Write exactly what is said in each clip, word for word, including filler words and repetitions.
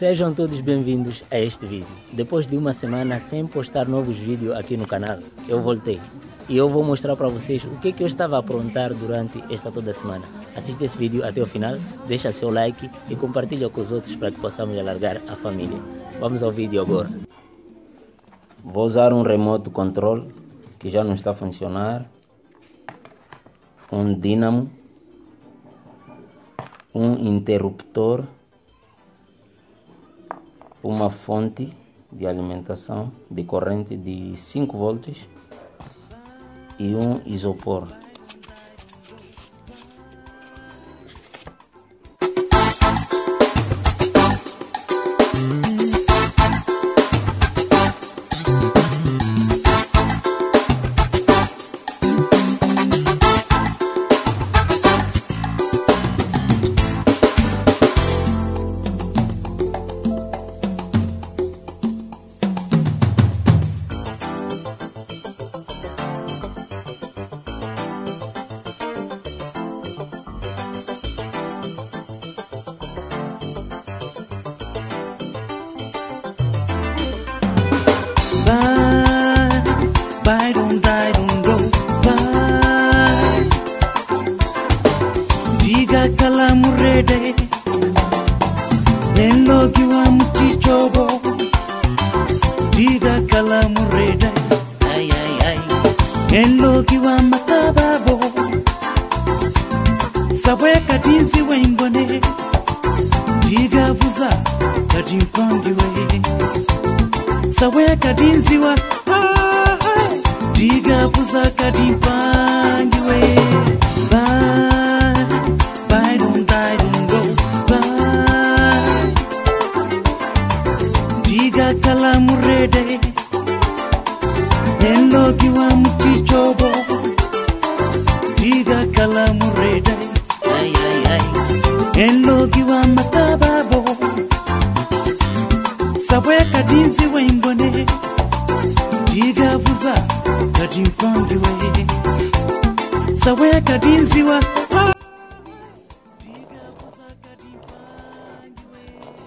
Sejam todos bem-vindos a este vídeo. Depois de uma semana sem postar novos vídeos aqui no canal, eu voltei. E eu vou mostrar para vocês o que, que eu estava a aprontar durante esta toda semana. Assista esse vídeo até o final, deixa seu like e compartilha com os outros para que possamos alargar a família. Vamos ao vídeo agora. Vou usar um remote control que já não está a funcionar. Um dínamo. Um interruptor. Uma fonte de alimentação de corrente de cinco volts e um isopor. Bye, don't die, don't go, bye. Diga kalamu rede, endo kiwa mchichobo. Diga kalamu rede, ay ay ay, endo kiwa matababo. Sabwe kadinzi wengone, diga vuza kadimpangiwe. Sabwe kadinzi wa diga puza kadipangiwe. Bye, bye, don't die, don't go, bye. Diga kalamu rede, endo kiwa mchichobo. Diga kalamu rede, ay ay ay, endo kiwa matababo. Sabwe kadinzi wengone, diga vuza kadimpangiwe. Sawe kadinziwa diga vuza kadimpangiwe.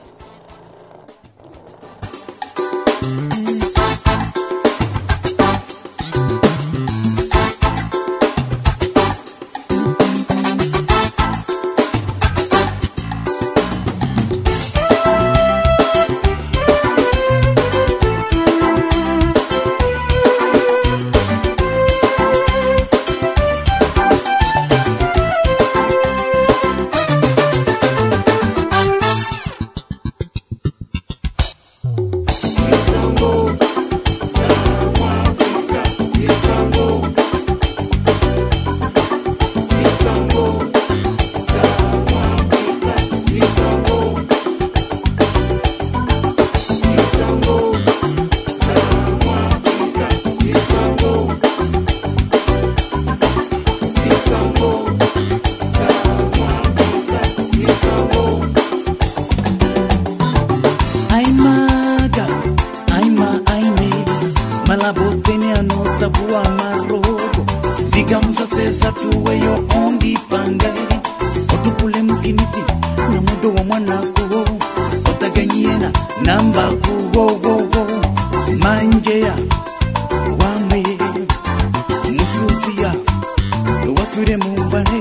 Malabotene anota bua marogo. Digamza seza tuwe yo ondi pangai. Otupule mkiniti na mudo wa mwana kuho. Otaganyiena namba kuho wo wo. Manjea wame mususia wasure mumbane.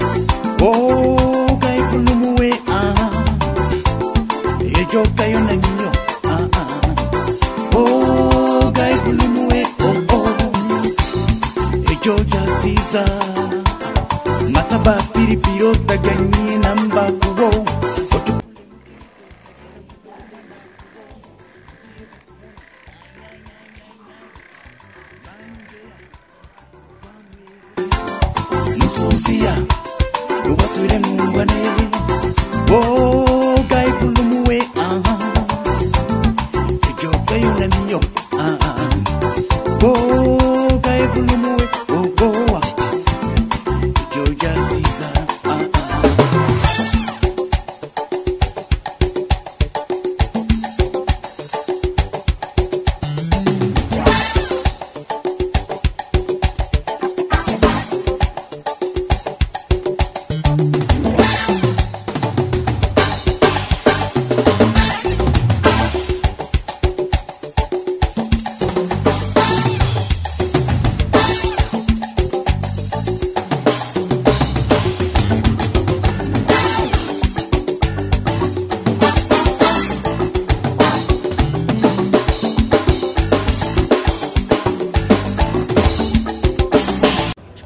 Oh kai kulumuwe ah. Ejo kayo na miyo ah ah. Oh gai kulumuwe oh oh. Ejo jasiza mataba piripiro taganyi namba kuho. Mususia wasure mumbane. Oh gai kulumuwe ah. Ejo kayo na miyo ah ah. Oh gai kulumuwe oh oh. Ejo jasiza ah ah.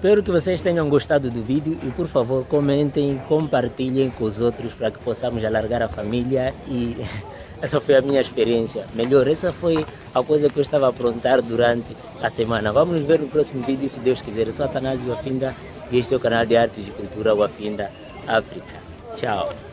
Espero que vocês tenham gostado do vídeo e por favor comentem, compartilhem com os outros para que possamos alargar a família. E essa foi a minha experiência. Melhor, essa foi a coisa que eu estava a aprontar durante a semana. Vamos ver no próximo vídeo, se Deus quiser. Eu sou Atanásio Wafinda e este é o canal de Artes e Cultura Wafinda África. Tchau!